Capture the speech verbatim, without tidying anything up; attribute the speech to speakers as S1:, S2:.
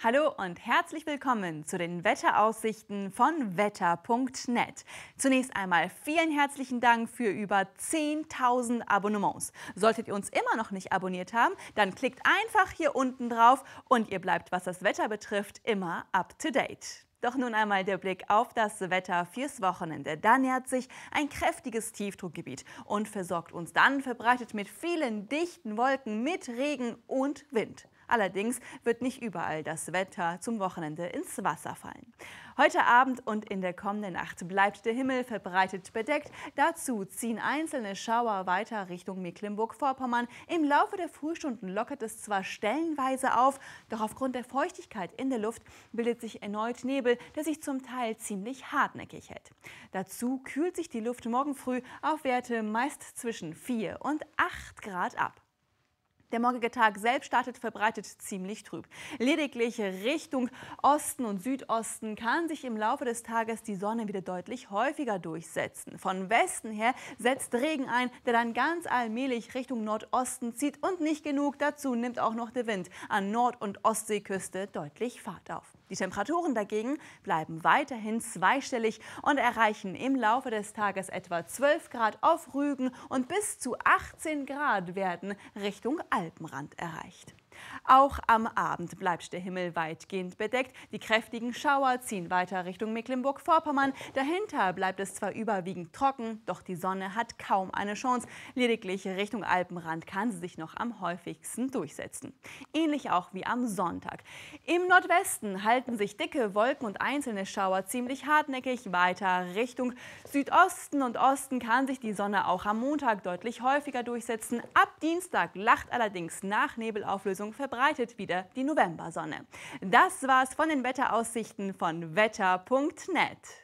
S1: Hallo und herzlich willkommen zu den Wetteraussichten von wetter punkt net. Zunächst einmal vielen herzlichen Dank für über zehntausend Abonnements. Solltet ihr uns immer noch nicht abonniert haben, dann klickt einfach hier unten drauf und ihr bleibt, was das Wetter betrifft, immer up to date. Doch nun einmal der Blick auf das Wetter fürs Wochenende. Da nähert sich ein kräftiges Tiefdruckgebiet und versorgt uns dann verbreitet mit vielen dichten Wolken, mit Regen und Wind. Allerdings wird nicht überall das Wetter zum Wochenende ins Wasser fallen. Heute Abend und in der kommenden Nacht bleibt der Himmel verbreitet bedeckt. Dazu ziehen einzelne Schauer weiter Richtung Mecklenburg-Vorpommern. Im Laufe der Frühstunden lockert es zwar stellenweise auf, doch aufgrund der Feuchtigkeit in der Luft bildet sich erneut Nebel, der sich zum Teil ziemlich hartnäckig hält. Dazu kühlt sich die Luft morgen früh auf Werte meist zwischen vier und acht Grad ab. Der morgige Tag selbst startet verbreitet ziemlich trüb. Lediglich Richtung Osten und Südosten kann sich im Laufe des Tages die Sonne wieder deutlich häufiger durchsetzen. Von Westen her setzt Regen ein, der dann ganz allmählich Richtung Nordosten zieht. Und nicht genug, dazu nimmt auch noch der Wind an Nord- und Ostseeküste deutlich Fahrt auf. Die Temperaturen dagegen bleiben weiterhin zweistellig und erreichen im Laufe des Tages etwa zwölf Grad auf Rügen und bis zu achtzehn Grad werden Richtung Alpenrand erreicht. Auch am Abend bleibt der Himmel weitgehend bedeckt. Die kräftigen Schauer ziehen weiter Richtung Mecklenburg-Vorpommern. Dahinter bleibt es zwar überwiegend trocken, doch die Sonne hat kaum eine Chance. Lediglich Richtung Alpenrand kann sie sich noch am häufigsten durchsetzen. Ähnlich auch wie am Sonntag. Im Nordwesten halten sich dicke Wolken und einzelne Schauer ziemlich hartnäckig. Weiter Richtung Südosten und Osten kann sich die Sonne auch am Montag deutlich häufiger durchsetzen. Ab Dienstag lacht allerdings nach Nebelauflösung verbreitet wieder die Novembersonne. Das war's von den Wetteraussichten von wetter punkt net.